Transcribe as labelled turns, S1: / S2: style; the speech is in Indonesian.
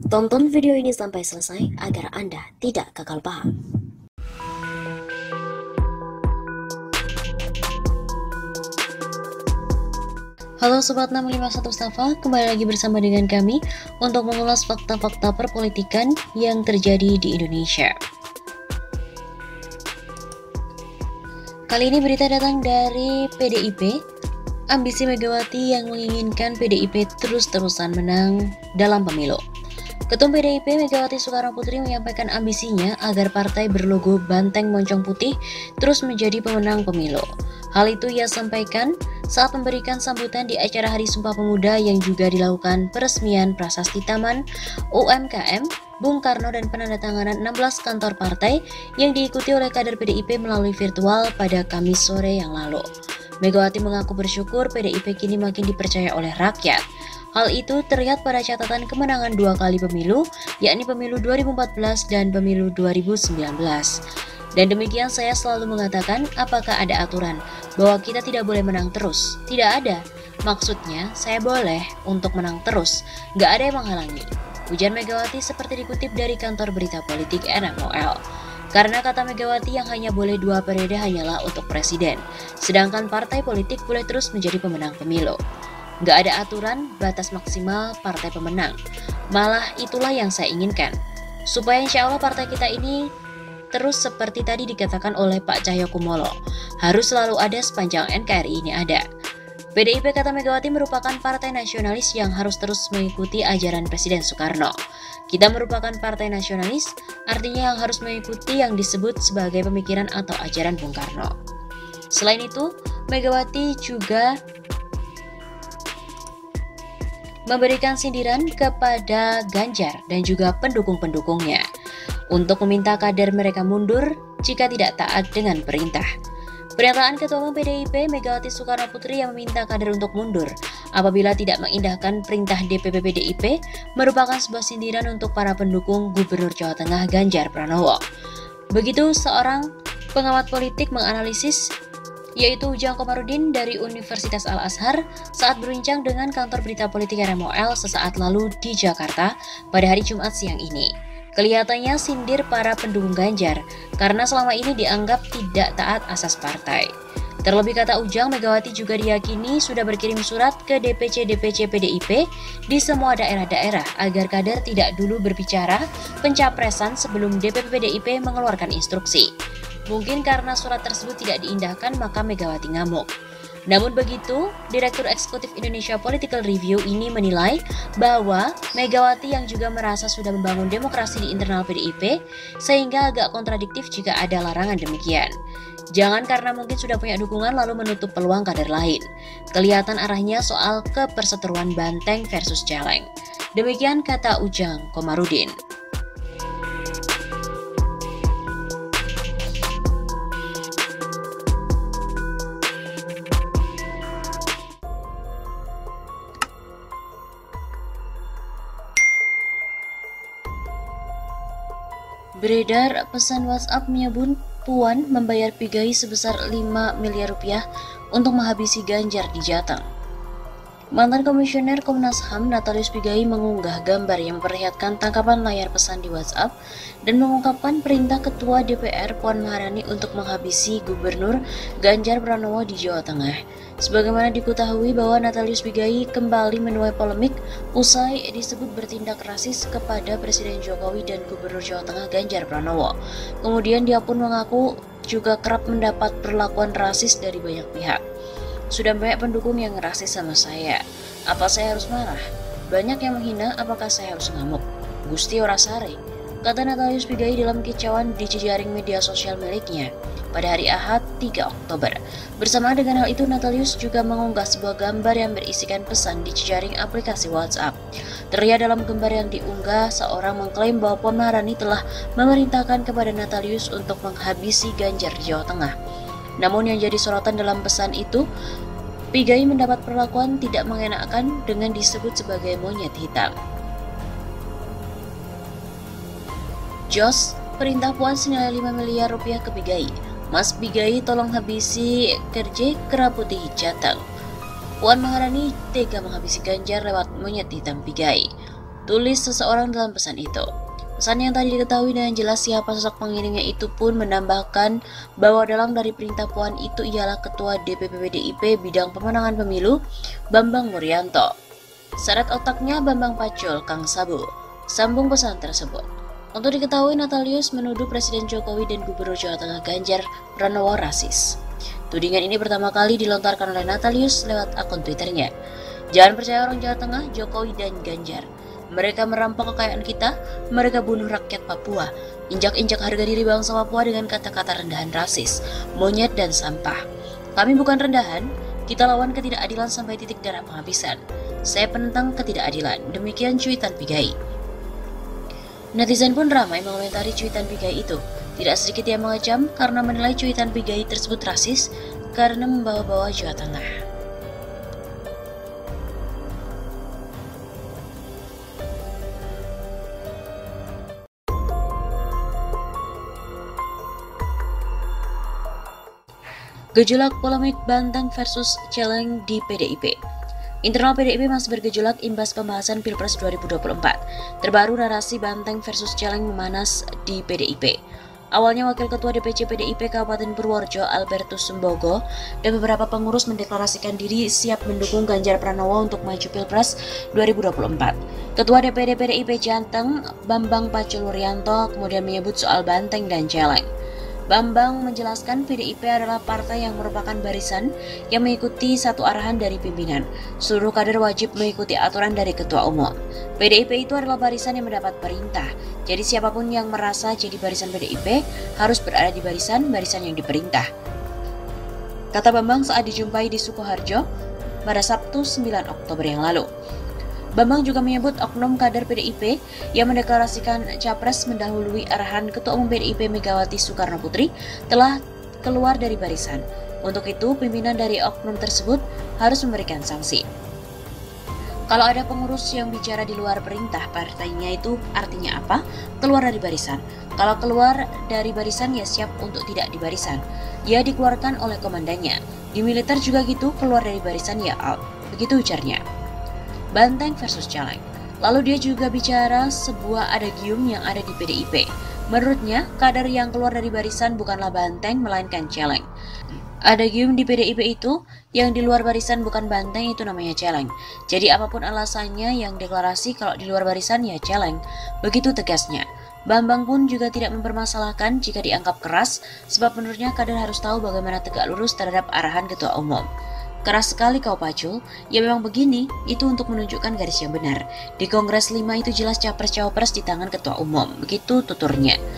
S1: Tonton video ini sampai selesai agar Anda tidak gagal paham. Halo Sobat 651 Stafa, kembali lagi bersama dengan kami untuk mengulas fakta-fakta perpolitikan yang terjadi di Indonesia. Kali ini berita datang dari PDIP. Ambisi Megawati yang menginginkan PDIP terus-terusan menang dalam pemilu. Ketum PDIP Megawati Soekarno Putri menyampaikan ambisinya agar partai berlogo banteng moncong putih terus menjadi pemenang pemilu. Hal itu ia sampaikan saat memberikan sambutan di acara Hari Sumpah Pemuda yang juga dilakukan peresmian Prasasti Taman UMKM Bung Karno dan penandatanganan 16 kantor partai yang diikuti oleh kader PDIP melalui virtual pada Kamis sore yang lalu. Megawati mengaku bersyukur PDIP kini makin dipercaya oleh rakyat. Hal itu terlihat pada catatan kemenangan 2 kali pemilu, yakni pemilu 2014 dan pemilu 2019. Dan demikian saya selalu mengatakan, apakah ada aturan bahwa kita tidak boleh menang terus? Tidak ada. Maksudnya, saya boleh untuk menang terus, nggak ada yang menghalangi. Ujar Megawati seperti dikutip dari kantor berita politik NMOL. Karena kata Megawati yang hanya boleh 2 periode hanyalah untuk presiden, sedangkan partai politik boleh terus menjadi pemenang pemilu. Nggak ada aturan batas maksimal partai pemenang. Malah itulah yang saya inginkan. Supaya insya Allah partai kita ini terus seperti tadi dikatakan oleh Pak Cahyokumolo, harus selalu ada sepanjang NKRI ini ada. PDIP kata Megawati merupakan partai nasionalis yang harus terus mengikuti ajaran Presiden Soekarno. Kita merupakan partai nasionalis, artinya yang harus mengikuti yang disebut sebagai pemikiran atau ajaran Bung Karno. Selain itu, Megawati juga memberikan sindiran kepada Ganjar dan juga pendukung-pendukungnya untuk meminta kader mereka mundur jika tidak taat dengan perintah. Pernyataan Ketua Umum PDIP Megawati Soekarno Putri yang meminta kader untuk mundur apabila tidak mengindahkan perintah DPP PDIP merupakan sebuah sindiran untuk para pendukung Gubernur Jawa Tengah Ganjar Pranowo. Begitu seorang pengamat politik menganalisis, yaitu Ujang Komarudin dari Universitas Al-Azhar saat berbincang dengan kantor berita politik NMOL sesaat lalu di Jakarta pada hari Jumat siang ini. Kelihatannya sindir para pendukung Ganjar karena selama ini dianggap tidak taat asas partai. Terlebih kata Ujang, Megawati juga diyakini sudah berkirim surat ke DPC-DPC PDIP di semua daerah-daerah agar kader tidak dulu berbicara pencapresan sebelum DPP PDIP mengeluarkan instruksi. Mungkin karena surat tersebut tidak diindahkan maka Megawati ngamuk. Namun begitu, Direktur Eksekutif Indonesia Political Review ini menilai bahwa Megawati yang juga merasa sudah membangun demokrasi di internal PDIP sehingga agak kontradiktif jika ada larangan demikian. Jangan karena mungkin sudah punya dukungan lalu menutup peluang kader lain. Kelihatan arahnya soal keperseteruan banteng versus celeng. Demikian kata Ujang Komarudin. Beredar pesan WhatsApp menyebut Puan membayar Pigai sebesar 5 miliar rupiah untuk menghabisi Ganjar di Jateng. Mantan Komisioner Komnas HAM Natalius Pigai mengunggah gambar yang memperlihatkan tangkapan layar pesan di WhatsApp dan mengungkapkan perintah Ketua DPR Puan Maharani untuk menghabisi Gubernur Ganjar Pranowo di Jawa Tengah. Sebagaimana diketahui bahwa Natalius Pigai kembali menuai polemik usai disebut bertindak rasis kepada Presiden Jokowi dan Gubernur Jawa Tengah Ganjar Pranowo. Kemudian dia pun mengaku juga kerap mendapat perlakuan rasis dari banyak pihak. Sudah banyak pendukung yang rasis sama saya. Apa saya harus marah? Banyak yang menghina, apakah saya harus ngamuk? Gusti ora sare, kata Natalius Pigai dalam kicauan di jejaring media sosial miliknya pada hari Ahad 3 Oktober. Bersamaan dengan hal itu, Natalius juga mengunggah sebuah gambar yang berisikan pesan di jejaring aplikasi WhatsApp. Terlihat dalam gambar yang diunggah, seorang mengklaim bahwa Puan Maharani telah memerintahkan kepada Natalius untuk menghabisi Ganjar di Jawa Tengah. Namun yang jadi sorotan dalam pesan itu, Pigai mendapat perlakuan tidak mengenakan dengan disebut sebagai monyet hitam. Jos, perintah Puan senilai 5 miliar rupiah ke Pigai. Mas Pigai tolong habisi kerja kera putih Jateng. Puan Maharani tega menghabisi Ganjar lewat monyet hitam Pigai. tulis seseorang dalam pesan itu. Pesan yang tadi diketahui dengan jelas siapa sosok pengirimnya itu pun menambahkan bahwa dalang dari perintah Puan itu ialah Ketua DPP PDIP Bidang Pemenangan Pemilu, Bambang Wuryanto. Seret otaknya Bambang Pacul, Kang Sabu. Sambung pesan tersebut. Untuk diketahui, Natalius menuduh Presiden Jokowi dan Gubernur Jawa Tengah Ganjar Pranowo rasis. Tudingan ini pertama kali dilontarkan oleh Natalius lewat akun Twitternya. Jangan percaya orang Jawa Tengah, Jokowi dan Ganjar. Mereka merampok kekayaan kita, mereka bunuh rakyat Papua, injak-injak harga diri bangsa Papua dengan kata-kata rendahan rasis, monyet dan sampah. Kami bukan rendahan, kita lawan ketidakadilan sampai titik darah penghabisan. Saya penentang ketidakadilan, demikian cuitan Pigai. Netizen pun ramai mengomentari cuitan Pigai itu. Tidak sedikit yang mengecam karena menilai cuitan Pigai tersebut rasis karena membawa-bawa Jawa Tengah. Gejolak polemik Banteng versus Celeng di PDIP. Internal PDIP masih bergejolak imbas pembahasan Pilpres 2024. Terbaru narasi Banteng versus Celeng memanas di PDIP. Awalnya Wakil Ketua DPC PDIP Kabupaten Purworejo Albertus Sembogo dan beberapa pengurus mendeklarasikan diri siap mendukung Ganjar Pranowo untuk maju Pilpres 2024. Ketua DPD PDIP Jateng Bambang Pacul Wuryanto kemudian menyebut soal Banteng dan Celeng. Bambang menjelaskan PDIP adalah partai yang merupakan barisan yang mengikuti satu arahan dari pimpinan. Seluruh kader wajib mengikuti aturan dari Ketua Umum. PDIP itu adalah barisan yang mendapat perintah. Jadi siapapun yang merasa jadi barisan PDIP harus berada di barisan yang diperintah. Kata Bambang saat dijumpai di Sukoharjo pada Sabtu 9 Oktober yang lalu. Bambang juga menyebut oknum kader PDIP yang mendeklarasikan capres mendahului arahan Ketua Umum PDIP Megawati Soekarno Putri telah keluar dari barisan. Untuk itu, pimpinan dari oknum tersebut harus memberikan sanksi. Kalau ada pengurus yang bicara di luar perintah partainya itu artinya apa? Keluar dari barisan. Kalau keluar dari barisan ya siap untuk tidak di barisan. Ya dikeluarkan oleh komandannya. Di militer juga gitu, keluar dari barisan ya out. Begitu ujarnya. Banteng versus Celeng. Lalu dia juga bicara sebuah adagium yang ada di PDIP. Menurutnya, kader yang keluar dari barisan bukanlah Banteng melainkan Celeng. Adagium di PDIP itu yang di luar barisan bukan Banteng itu namanya Celeng. Jadi apapun alasannya yang deklarasi kalau di luar barisan ya Celeng. Begitu tegasnya. Bambang pun juga tidak mempermasalahkan jika dianggap keras sebab menurutnya kader harus tahu bagaimana tegak lurus terhadap arahan Ketua Umum. Keras sekali kau Pacul, ya memang begini, itu untuk menunjukkan garis yang benar. Di Kongres 5 itu jelas capres-cawapres di tangan Ketua Umum, begitu tuturnya.